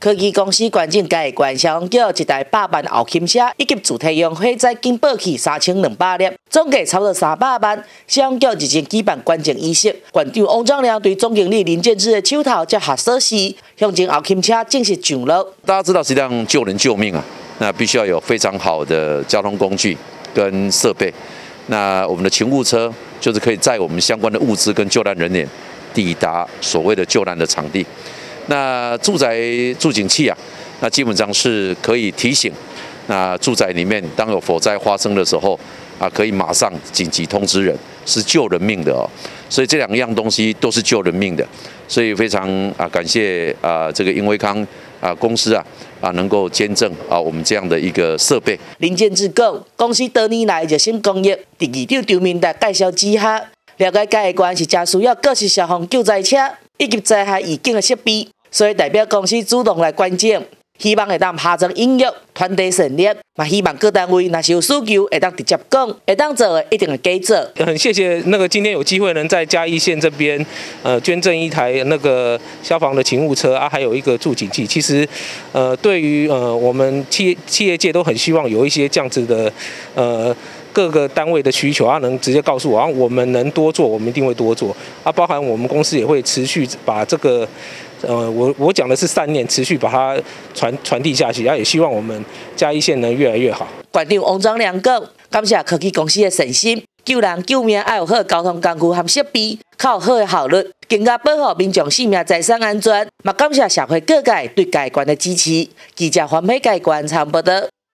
科技公司关键嘉义县消防局一台8万后勤车以及自体用火灾警报器3200粒，总计差不多300万。消防局日前举办关键仪式，县长王章良对总经理林建志的手头接下锁匙，向前后勤车正式上路。 大家知道，实际上救人救命啊，那必须要有非常好的交通工具跟设备。那我们的勤务车就是可以载我们相关的物资跟救难人员抵达所谓的救难的场地。那住宅住警器啊，那基本上是可以提醒，那住宅里面当有火灾发生的时候啊，可以马上紧急通知人，是救人命的哦。所以这2样东西都是救人命的，所以非常感谢这个英威康公司能够监证我们这样的一个设备。 林建志讲，公司多年来热心公益，第2场周明达介绍之下，了解嘉义县是真需要各式消防救灾车以及灾害预警的设备。所以代表公司主动来关检，希望会当下层应用团队成立，嘛希望各单位若是有需求，会当直接讲，会当做的一定会给做。 很谢谢今天有机会能在嘉义县这边捐赠一台消防的勤务车还有一个助警器。其实对于我们企业界都很希望有一些这样子的各个单位的需求能直接告诉我，我们能多做，我们一定会多做包含我们公司也会持续把这个我讲的是善念，持续把它传递下去，也希望我们嘉义县能越来越好。 县长王章良讲，感谢科技公司的诚心，救人救命要有好的交通工具和设备，较有好的效率，更加保护民众性命财产安全。嘛感谢社会各界对嘉义县的支持。记者黄美嘉义县采访报道。